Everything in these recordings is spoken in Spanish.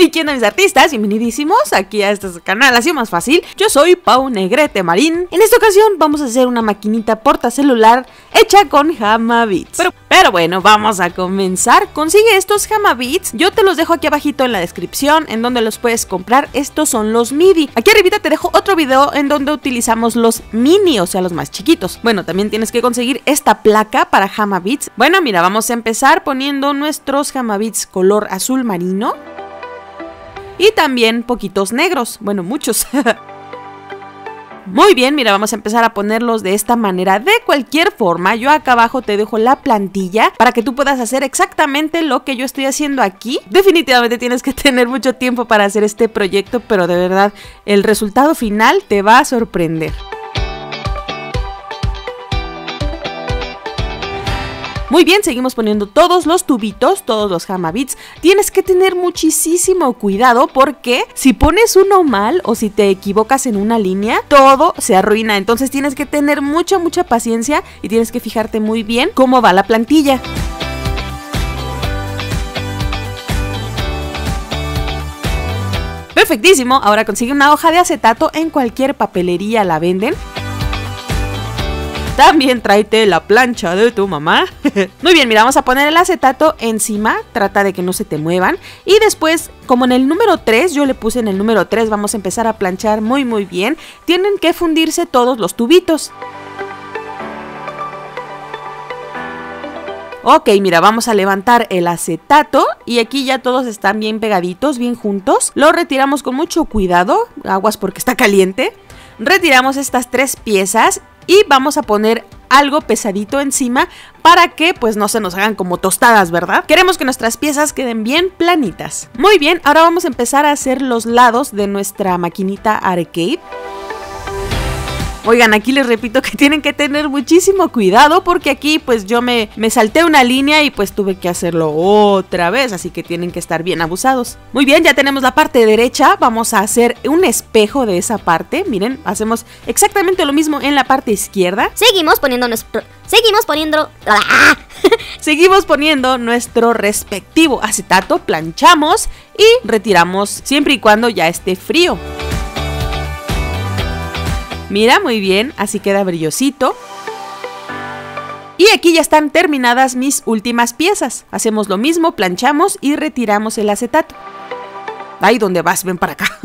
¿Y quién de mis artistas? Bienvenidísimos aquí a este canal, así más fácil. Yo soy Pau Negrete Marín. En esta ocasión vamos a hacer una maquinita portacelular hecha con Hamabits. Pero bueno, vamos a comenzar. Consigue estos Hamabits, yo te los dejo aquí abajito en la descripción, en donde los puedes comprar. Estos son los MIDI. Aquí arribita te dejo otro video en donde utilizamos los mini, o sea los más chiquitos. Bueno, también tienes que conseguir esta placa para Hamabits. Bueno, mira, vamos a empezar poniendo nuestros Hamabits color azul marino. Y también poquitos negros, bueno, muchos. Muy bien, mira, vamos a empezar a ponerlos de esta manera. De cualquier forma, yo acá abajo te dejo la plantilla para que tú puedas hacer exactamente lo que yo estoy haciendo aquí. Definitivamente tienes que tener mucho tiempo para hacer este proyecto, pero de verdad, el resultado final te va a sorprender. Muy bien, seguimos poniendo todos los tubitos, todos los Hamabits. Tienes que tener muchísimo cuidado porque si pones uno mal o si te equivocas en una línea, todo se arruina. Entonces tienes que tener mucha paciencia y tienes que fijarte muy bien cómo va la plantilla. Perfectísimo, ahora consigue una hoja de acetato, en cualquier papelería la venden. También tráete la plancha de tu mamá. Muy bien, mira, vamos a poner el acetato encima. Trata de que no se te muevan. Y después, como en el número 3, yo le puse en el número 3, vamos a empezar a planchar muy bien. Tienen que fundirse todos los tubitos. Ok, mira, vamos a levantar el acetato y aquí ya todos están bien pegaditos, bien juntos. Lo retiramos con mucho cuidado, aguas porque está caliente. Retiramos estas 3 piezas y vamos a poner algo pesadito encima para que pues no se nos hagan como tostadas, ¿verdad? Queremos que nuestras piezas queden bien planitas. Muy bien, ahora vamos a empezar a hacer los lados de nuestra maquinita arcade. Oigan, aquí les repito que tienen que tener muchísimo cuidado porque aquí pues yo me salté una línea y pues tuve que hacerlo otra vez, así que tienen que estar bien abusados. Muy bien, ya tenemos la parte derecha, vamos a hacer un espejo de esa parte. Miren, hacemos exactamente lo mismo en la parte izquierda. Seguimos poniendo nuestro respectivo acetato, planchamos y retiramos siempre y cuando ya esté frío. Mira, muy bien, así queda brillosito. Y aquí ya están terminadas mis últimas piezas. Hacemos lo mismo, planchamos y retiramos el acetato. Ahí donde vas, ven para acá.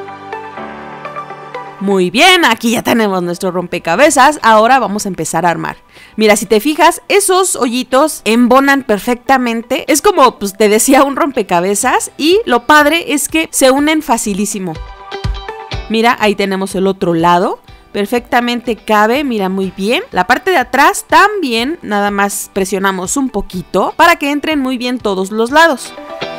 Muy bien, aquí ya tenemos nuestro rompecabezas. Ahora vamos a empezar a armar. Mira, si te fijas, esos hoyitos embonan perfectamente. Es como, pues te decía, un rompecabezas. Y lo padre es que se unen facilísimo. Mira, ahí tenemos el otro lado. Perfectamente cabe, mira, muy bien. La parte de atrás también, nada más presionamos un poquito para que entren muy bien todos los lados.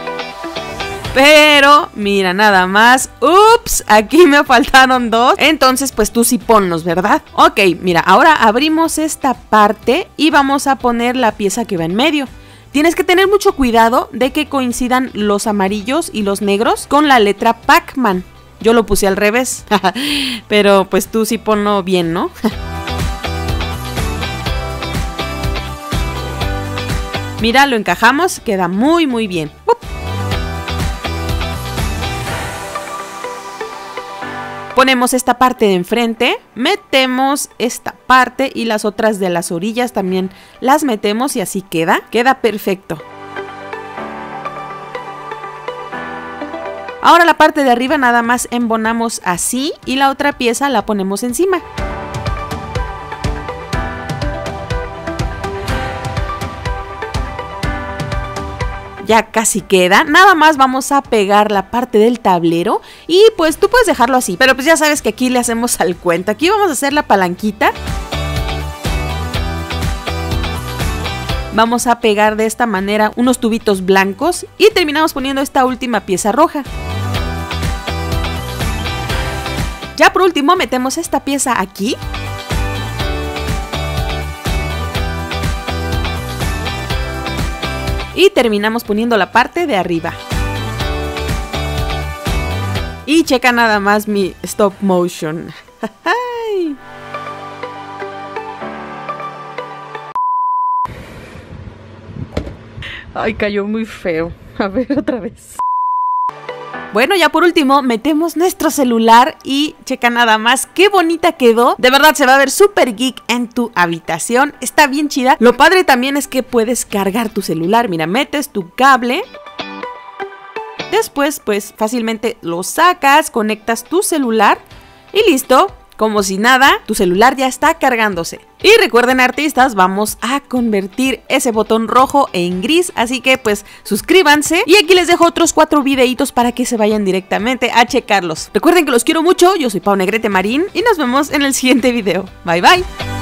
Pero, mira, nada más. Ups, aquí me faltaron 2. Entonces, pues tú sí ponlos, ¿verdad? Ok, mira, ahora abrimos esta parte y vamos a poner la pieza que va en medio. Tienes que tener mucho cuidado de que coincidan los amarillos y los negros con la letra Pac-Man. Yo lo puse al revés, pero pues tú sí ponlo bien, ¿no? Mira, lo encajamos, queda muy bien. Ponemos esta parte de enfrente, metemos esta parte y las otras de las orillas también las metemos y así queda perfecto. Ahora la parte de arriba nada más embonamos así y la otra pieza la ponemos encima. Ya casi queda, nada más vamos a pegar la parte del tablero y pues tú puedes dejarlo así, pero pues ya sabes que aquí le hacemos al cuento. Aquí vamos a hacer la palanquita. Vamos a pegar de esta manera unos tubitos blancos y terminamos poniendo esta última pieza roja. Ya por último metemos esta pieza aquí. Y terminamos poniendo la parte de arriba. Y checa nada más mi stop motion. Ay, cayó muy feo. A ver, otra vez. Bueno, ya por último, metemos nuestro celular y checa nada más qué bonita quedó. De verdad se va a ver súper geek en tu habitación. Está bien chida. Lo padre también es que puedes cargar tu celular. Mira, metes tu cable. Después, pues fácilmente lo sacas, conectas tu celular y listo. Como si nada, tu celular ya está cargándose. Y recuerden, artistas, vamos a convertir ese botón rojo en gris, así que pues suscríbanse. Y aquí les dejo otros 4 videitos para que se vayan directamente a checarlos. Recuerden que los quiero mucho, yo soy Pau Negrete Marín y nos vemos en el siguiente video. Bye bye.